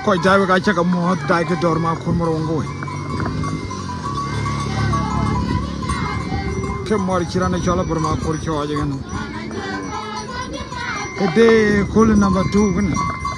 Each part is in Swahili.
Koi dai ga cha ka mo dai ke dor ma khur moro ngoi ke mor chirane chola bar ma khur cho aje gan ede khul number 2 gan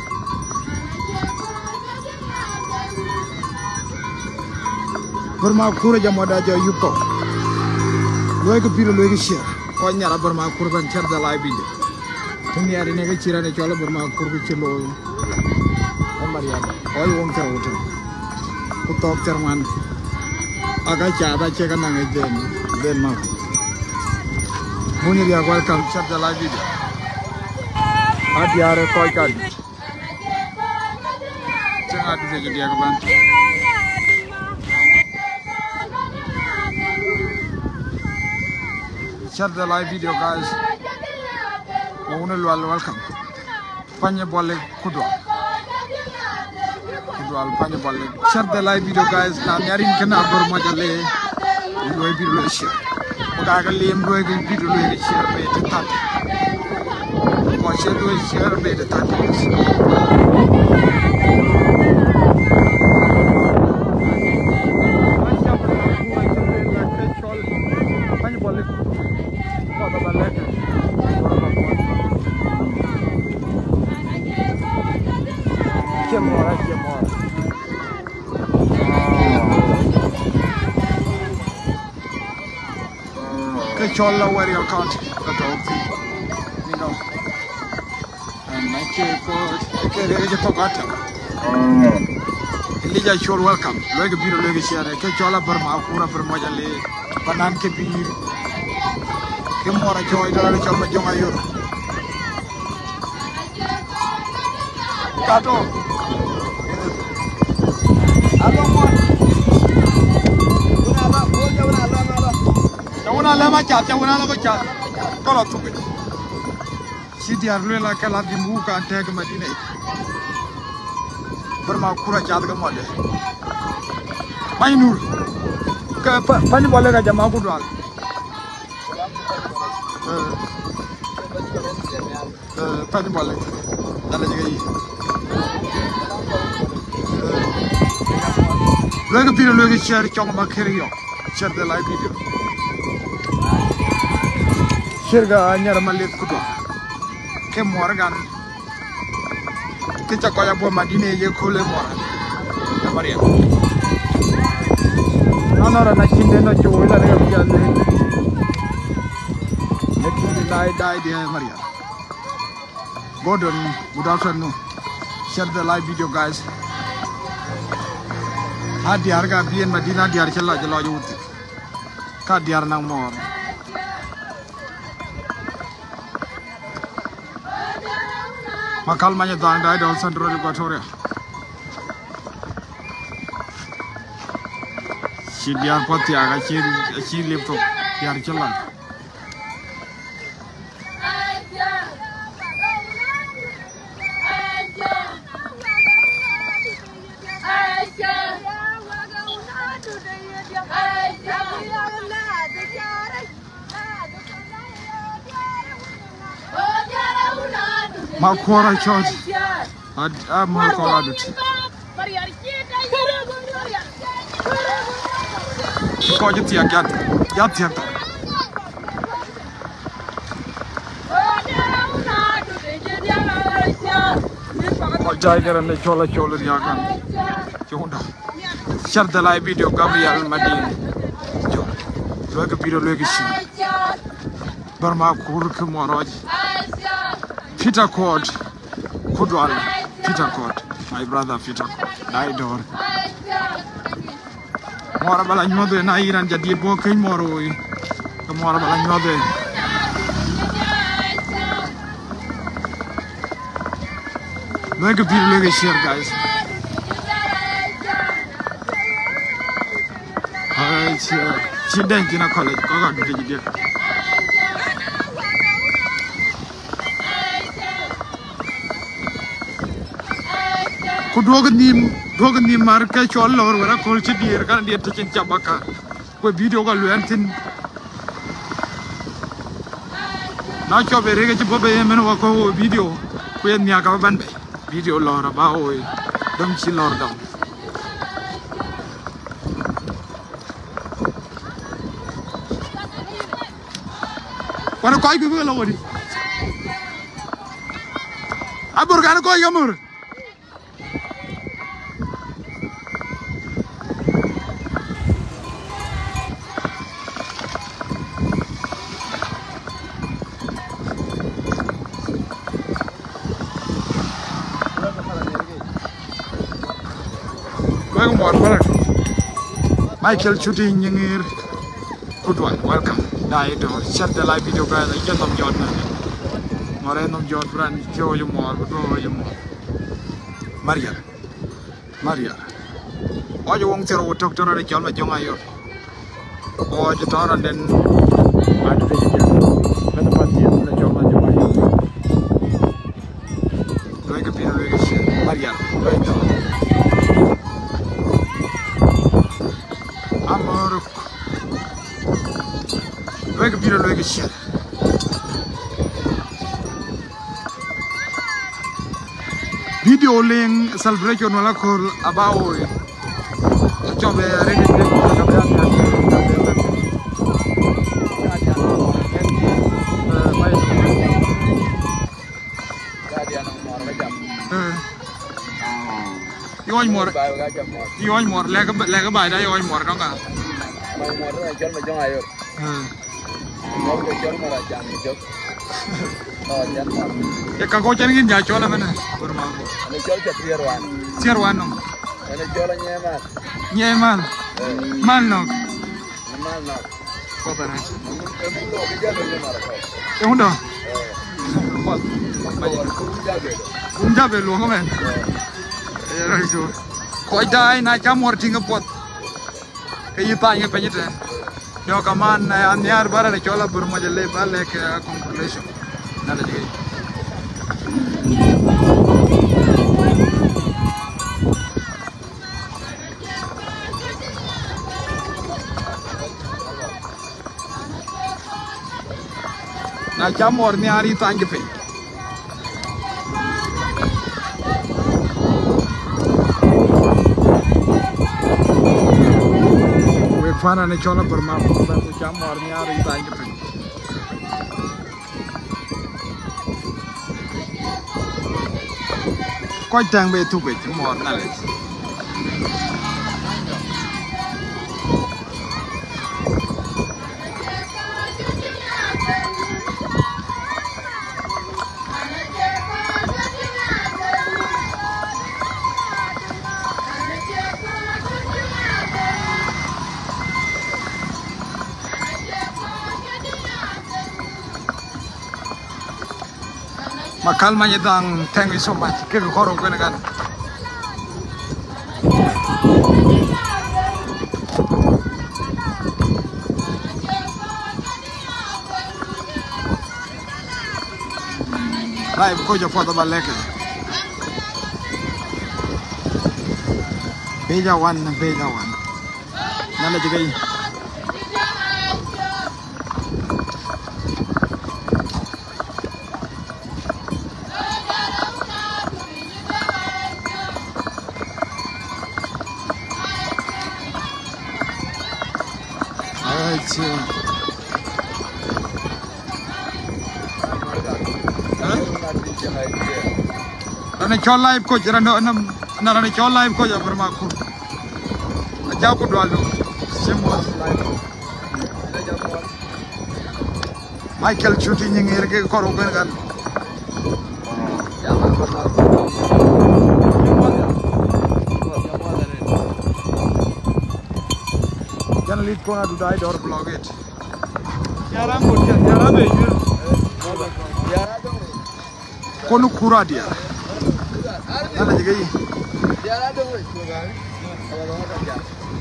bar ma khur ja mo da ja yuko loy ke piro loy ke share ko nyara bar ma khur ban char da live video tumi ari ne ke chirane chola bar ma khur ke chilo Maria, all won't tell you. Put up German. I got Chada check and then Mark. Munia, welcome, check the live video. At the other toy card. Check out the video. Check the live video, guys. Welcome. Panya Bolle Kudwa. Share the live video, guys. I'm here in Canada. I'm video share. I'm going video share. Cholla warrior count the dog you know and my Elija sure welcome loge biro loge share ke chola barma pura barma jale banan ke bir ke mora joy dara choma jonga yor kato alo mo una lama chat una la chat kolo tu si diar le la kala di mu ka tag madina barma kura chat ga mode may nur ka pani bolle ga jama ku dal pani bolle dala jiga yi loge piro loge share chong ma kheri yo share the live video Shirga nyara malit kudo ke morgan ke chakoya bo madine ye khole mora ya maria nonora na chinde no choila re biya le lekini dai de maria godon good afternoon share the live video, guys. Hadi harga bien madina diar challa jalo yut ka diar nang mor Makal manya dang dai dol Central Equatoria. Si diar poti aga si lepto diar jalan. Makora church. I'm Makora dut. Ko jiti agat. Yat yat. Ko jai garan ne chola yakan. Chonda. Share the live video Gabriel Madin. Look at video look Burma Kurk Moroj. Peter Court, Kudwal, Peter Court, my brother Peter died or Morabala Node and Iran Jadi Bokai Moroi, the Morabala Node. Make a big look here, guys. She didn't in a college, go on to the Dogan ni marka chol lor wala kolche dier kan dier to chin chabaka ko video ga luentin na cho bere ga bobe men wa ko video ko en nya ga ban be video lor ba o dom ci lor dom wana koy bi la wodi abur kan koy gamur Michael shooting nyingir good one welcome dai do share the live video guys I can nom jot na more nom jot brand show you more do you more Maria ojo wong tero tok toro de jol ma jonga yo ojo toro den adu de ya kada pati na jol ma jonga yo do ke pino le ke Maria amor luego piro luego share video link celebration wala ko about jobe ready to Yoy mor lega bay da yoy mor ka mor na jol ma jonga yo mor ko jol mara jam jok jan mor e ka ko chen gin ja chola mena kurma ne jol cha tierwan no ne jol nyeman no ko para e hundo kum jabe lo men koi dai na chamor tinga pot kayi tanya penyete yo kaman anyar bara le chola burmajale bale ke conclusion nala jige na chamor ni ari tanya pe Fana ne chola berma pun jam orangnya hari tanya pun. Kau jangan betul betul mor nale. Makal manyedang thank you so much ke korong ko nagan live ko jo foto baleke beja wan nana jigai Rane chol live ko rano na rane chol live ko ya bermaku aja ko dwalo semua live Michael shooting ngir ke koro kan jangan lead ko na dudai door blog it yara be kono kura dia nana jiga yi yara do we ko ga awalo ka ja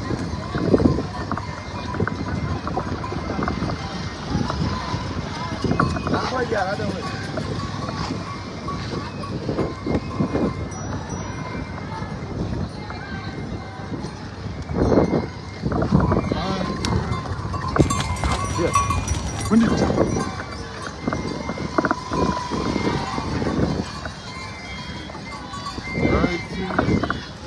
na ko yara do we When did it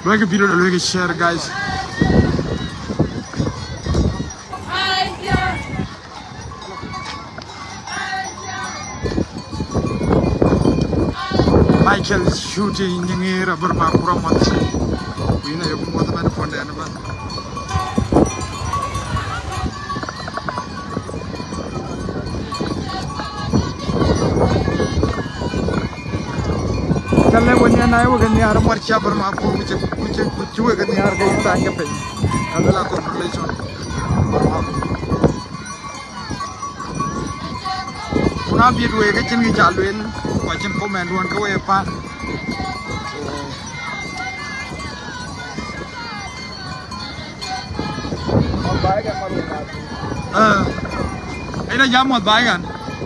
Like a video to like share, guys. Michael is shooting in the air of Burmakura. We know you more than a fund animal. When you and I were in the other much upper mark, which you were in the other time, and the lack of relation. Now, be doing a Jimmy Jalwin, watching command one go apart. In a jam with Bagan.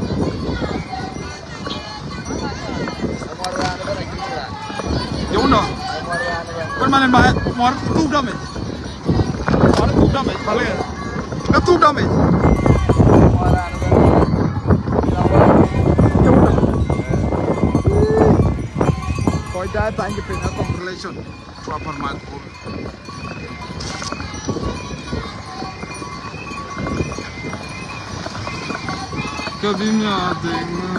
You know, when man buy more 2 damage. More 2 damage, no 2 damage. Koi jai thank you for congratulations. Proper man. Kadi me aate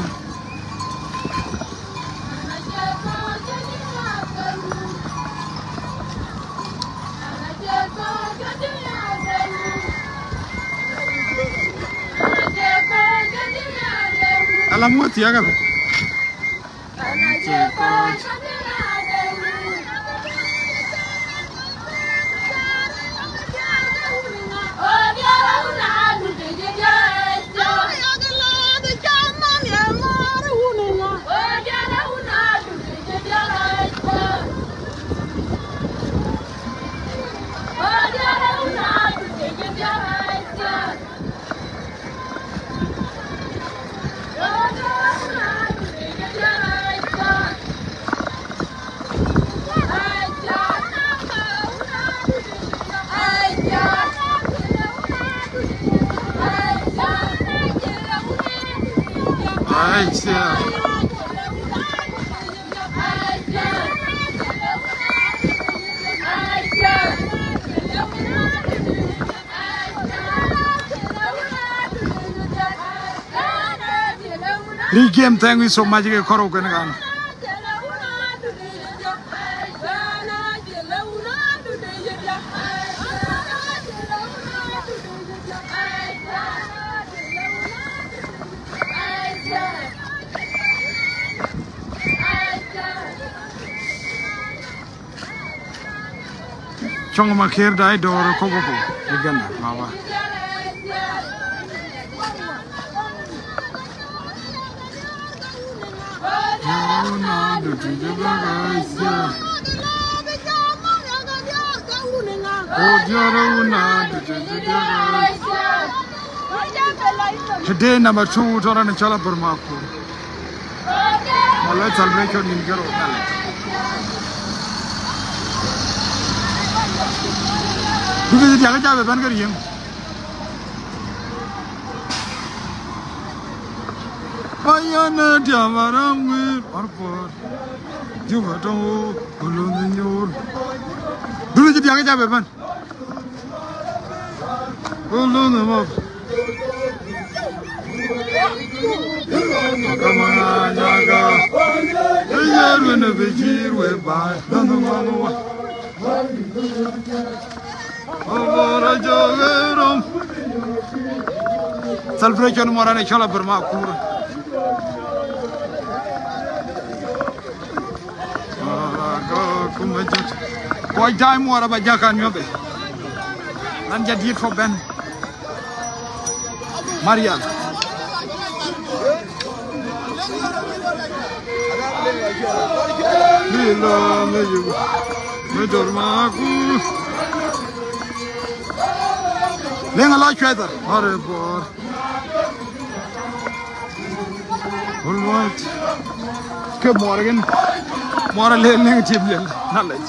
Alamu tia ka Game, thank you so much. Chong Makir died or Koboko again, Mama. Today number 2 Toran and Chala Burmaku. Let's celebrate your Ningaro. Who is the Yagaja Bangarium? Bayana Jamaram with Arpor. Juvato, Ulunur. Do the Yagaja Baban? Ulunum. Come on, Yaga. When the Vijir will buy, none of one. Celebration Morana Chala Burmakur. Why time more about Jaka and Yobe? And get it for Ben Marian. Lenga like weather. Horrible. All right. Good morning. More negative knowledge.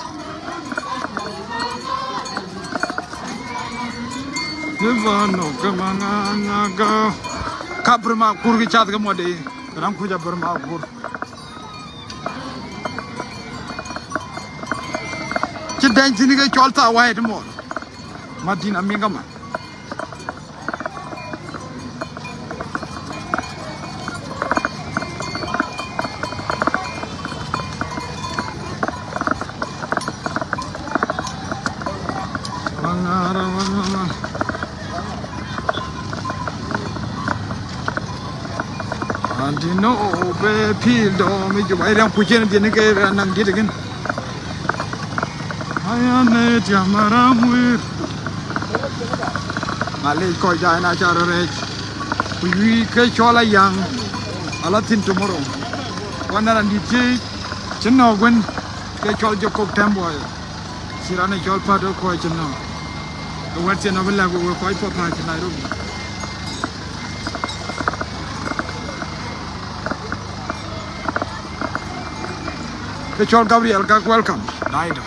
Nivano kamanga go. Kaprima kurgi chat gamode. Ramkuja Burma kur. ci denc ni ngay colta waaye de mo Madina mi nga ma Andino be pildo mi juba ilang kujen din ke nang dit again ayane jamaramu male ko jana charare wi ke chola yang ala tin tomorrow wana ndi ti chinno gwen ke chol jo kok tembo sirane chol pado ko chinno the what's in avilla go ko pa pa Nairobi ke chol Gabriel ka welcome naida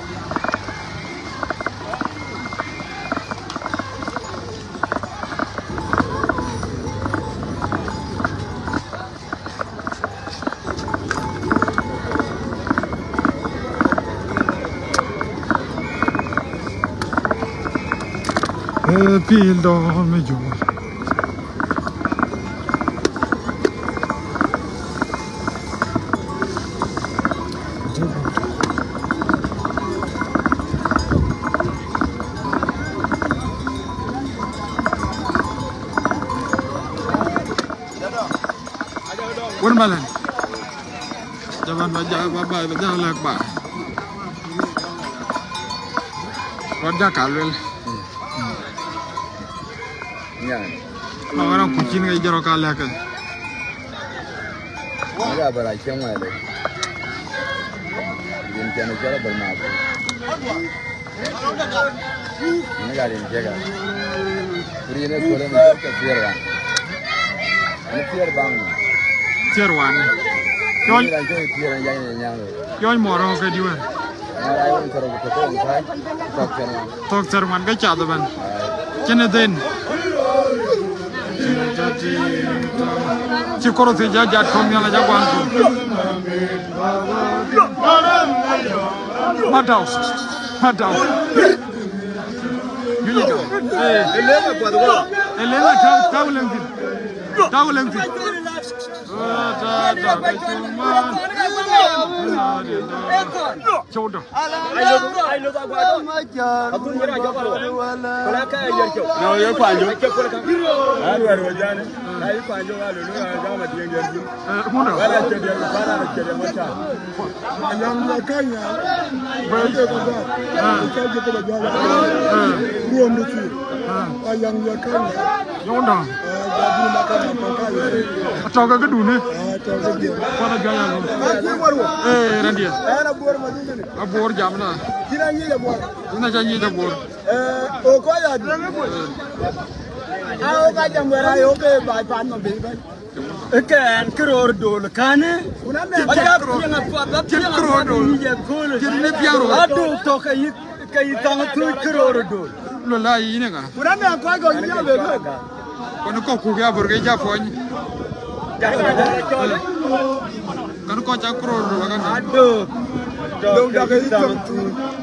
pildo me jo Quân ba lần, jaman baca baca baca lek ba, roda kalwel. Orang kucing aja jaro kalek. Ada berai cuma ada. Ini jangan cara bermaaf. Ini kali ini jaga. Puri ini sekolah ni kita kan. Ini tiar bang. Tiarwan. Yon tiar yang yang. Yon morong ke dia. Ada yang terus betul kan. Tok cerman ke cado ban. Kena den. Ci koro te jaja kom yalla jagwan ko madaw yuni ko elema padwa elema tawlem fi Chodo. Ayo tak buat. Aku ni raja kalau. Kalau kaya jerjo. No, yo panjo. Aduh jangan. Ayo panjo kalau lu jangan mati yang jerjo. Mana? Kalau jadi para jadi macam. Yang lekanya. Baik juga. Kita juga berjalan. Dua mesti. Yang lekanya. Yonda. Jadi makan apa kaya. Atau ke dulu. Pada jalan. Randia. Buat macam ni. Abor jamna. Kira ni je buat. Ina janji dah bor. Oh kau ya. Aku kajang berai oke baik pan nabi. Kan keror dol kan? Ada yang apa? Yang keror dol. Jadi piaro. Aduh to kayi tangan tu keror dol. Lola ini kan? Kurang aku agak ni ada. Kono kok kuya burge Japon. Kan kok cak keror dol kan? Aduh. Dong dah kayi tangan tu.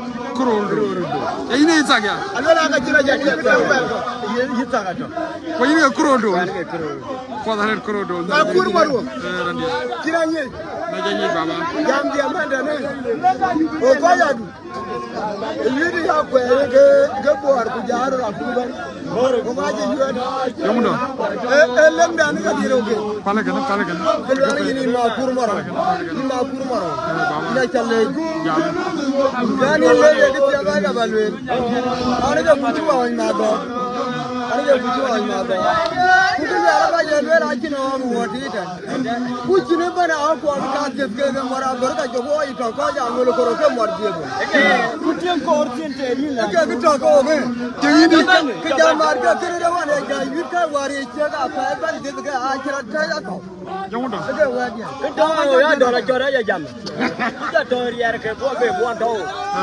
Ini saja. Adalah agak cerah jadi. Ini tak ada. Kau ini kerodo. Kau dah lihat kerodo. Aku baru. Kiranya. Najanyi baba. Jam dia mana ni? Oh kau ya tu. Ini aku ke buat kujar aku kan. Kau aja juga. Yang mana? Lem dah ni kan dia okey. Pala kan. Kalau ini makur marah. Ini makur marah. Ini cale. Jadi le kita agak balwin. Ada yang butuh orang nado. Ada yang butuh orang nado. Kita jalan aja dua lagi nama muat itu. Kucing ni mana aku agak kaget ke marah berkat Jokowi itu kau jangan mulu korok muat dia. Kucing korcin teri lah. Kita kau ke? Jadi kita marga kiri dewan aja. Kita waris jaga apa? Kan kita akhirat saya kau. Yang mana? Kita ya dorang jorang aja jam. Kita dorang ke buat tahu.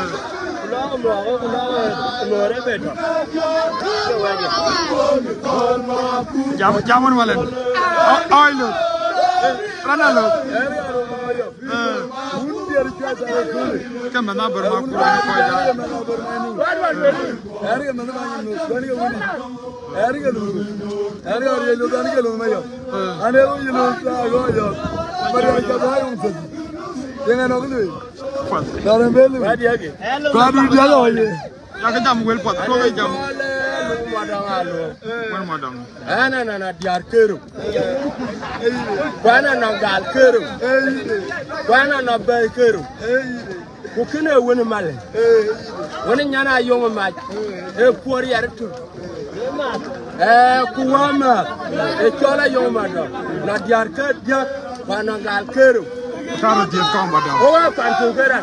Jamun malen. Oil. Rana lo. Kama na Burma Kuru na koja. Yakin jam wel pot ko ngay jam. Ana diar kerum. Bana na gal kerum. Bana na bay kerum. Ko kene woni male. Woni nyana yongo maj. E por yar tu. Kuwama. E chola yongo mado. Na diar ke dia bana gal kerum. Karo dia ko madam. O wa pantu keran.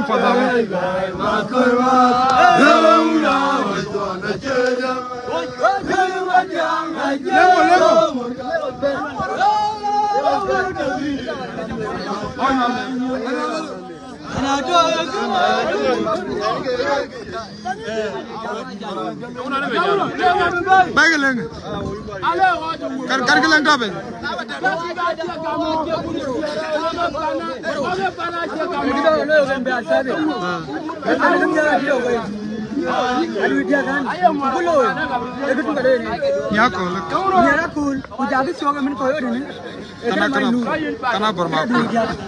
Bageleng. Kargeleng tabe. Kana Burma Kuru.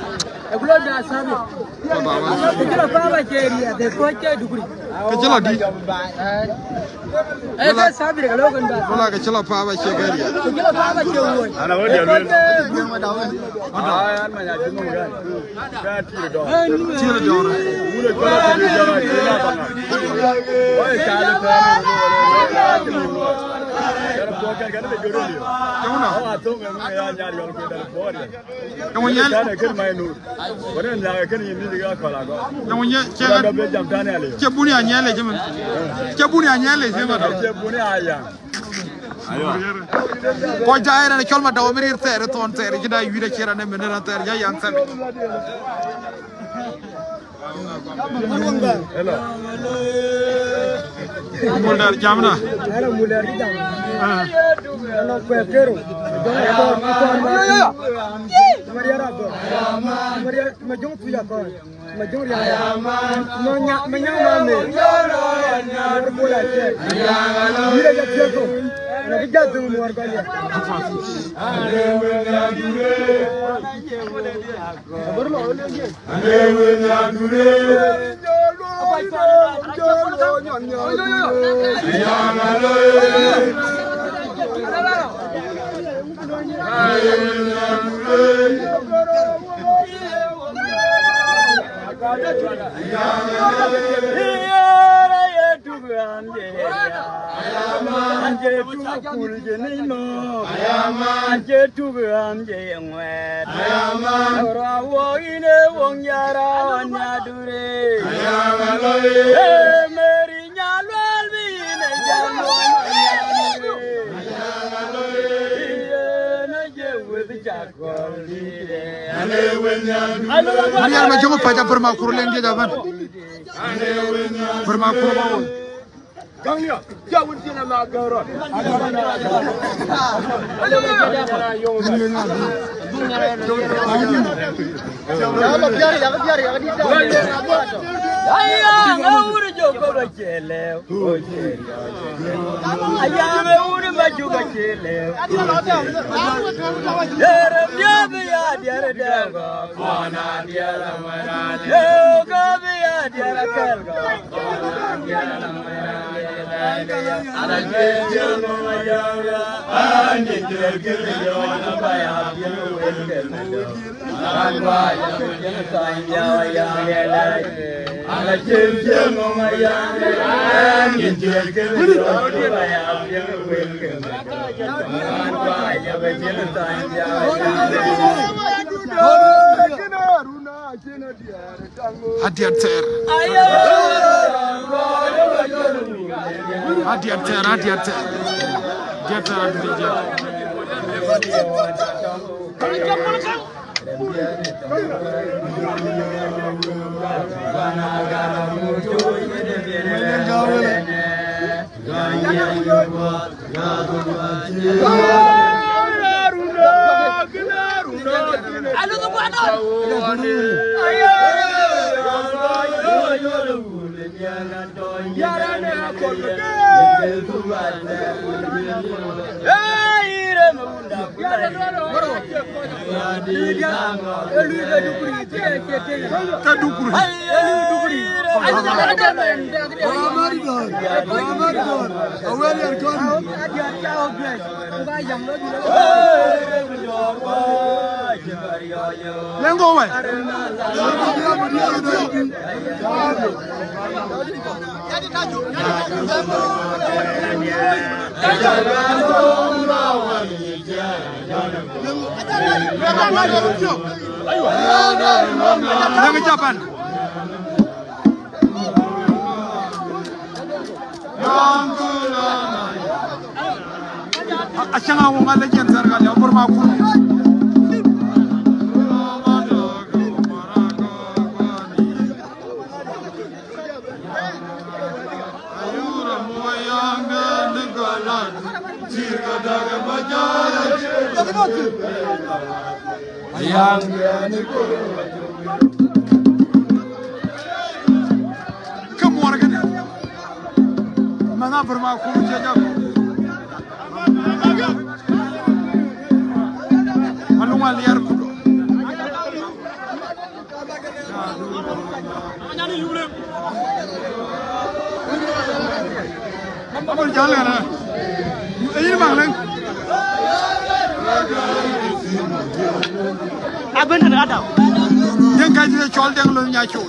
Kecil di. Bola kecil apa cegari. Kau jaya ni kalau mahu merir ter, tuan ter, kita yuda kira ni meneran ter, jaya yang sami. Muldar jamna. Muldar jam. Anak kuekeru. Maria rago. Maria majung puja kau. Majung raya. Menyang mame. Berbola je. Dia jadi tu. Nak jadi muar kali. Mariam macam apa aja Burma Kuru lagi jaman. Burma Kuru mau. Kangnya, jauh sini nak gerak. Hadiah ter. Hadiah ter, hadiah ter. Dia ter dia. Ayo Achanga wonga legend zarga ya burma ku ayura moyanga nagalan jirga daga majaya ayanga niko kam warga mana burma ku jaja liar kudo amul jalan na ini bang abang ada yang kaji chol deng lo nya chol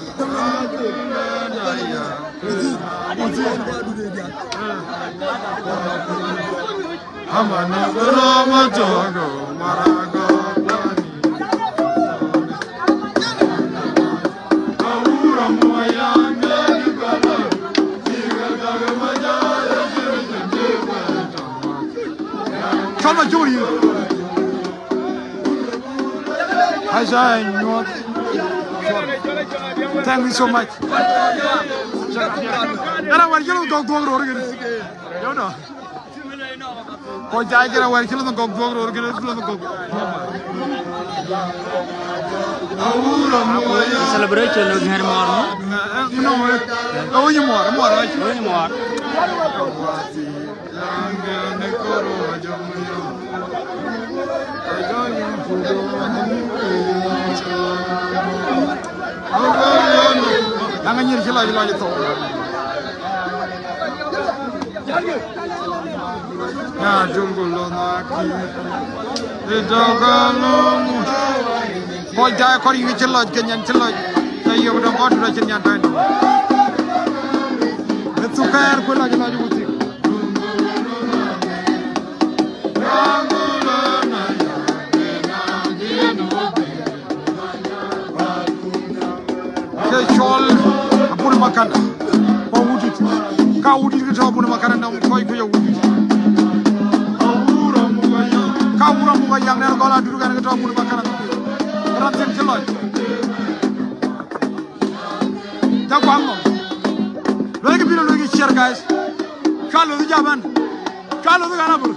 amana rama jogo marago Come on, Julie. Thank you so much. Celebration of her makan, kau udit ke jauh pun makanan dong, kau ikut jauh udit. Kau orang muka yang ner kau lah dulu kan ke jauh pun makanan, ranting celok. Jago angom, lagi bila lagi share guys, kalau tu jaman, kalau tu kan apa?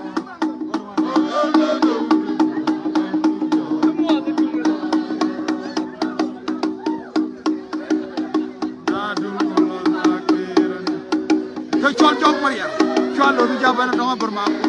Cual jog Maria, cual lu jaban dong bermaku.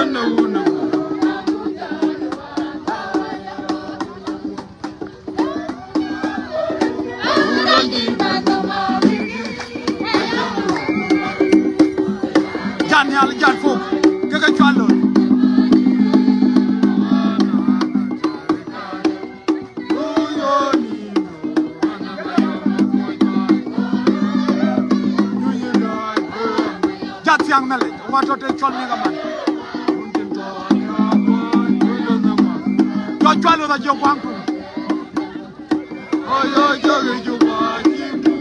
Yang mele, wato te chol ni gaman. Yo chwalo da jo kwangu. Oyo jo jo kwangu.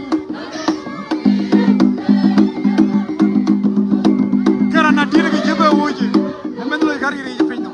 Kera na dire ke jebe woji. Mendo gari re pinno.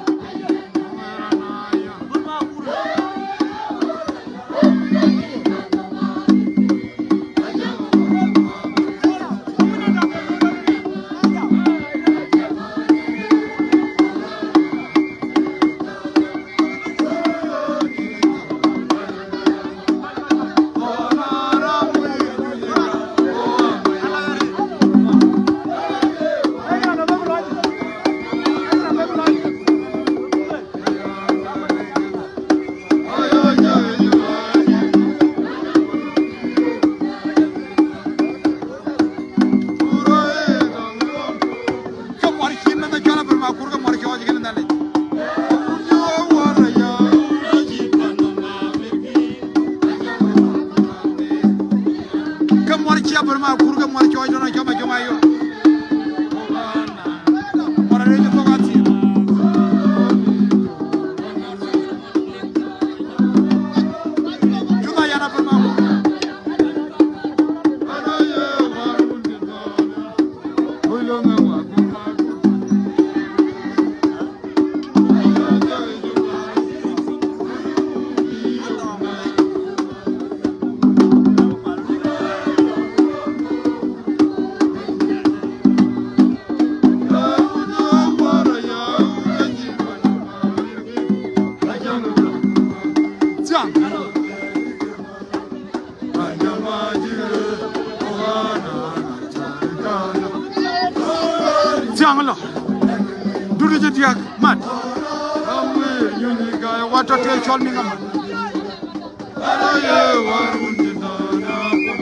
Tianglo, dulu je tiak mat. Awe yuni gaya wato te chol ni ngam. Aye warun jidana.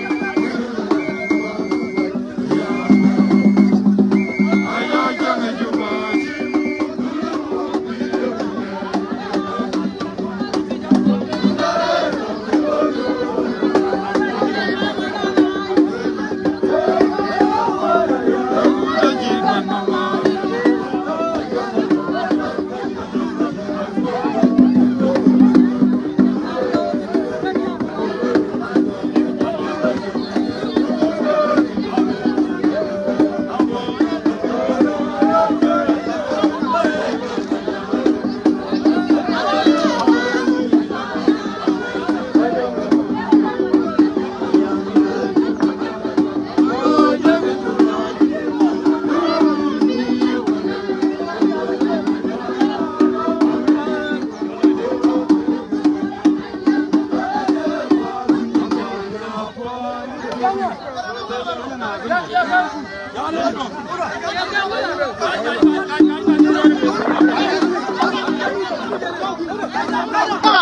Aya jange jumat. Ya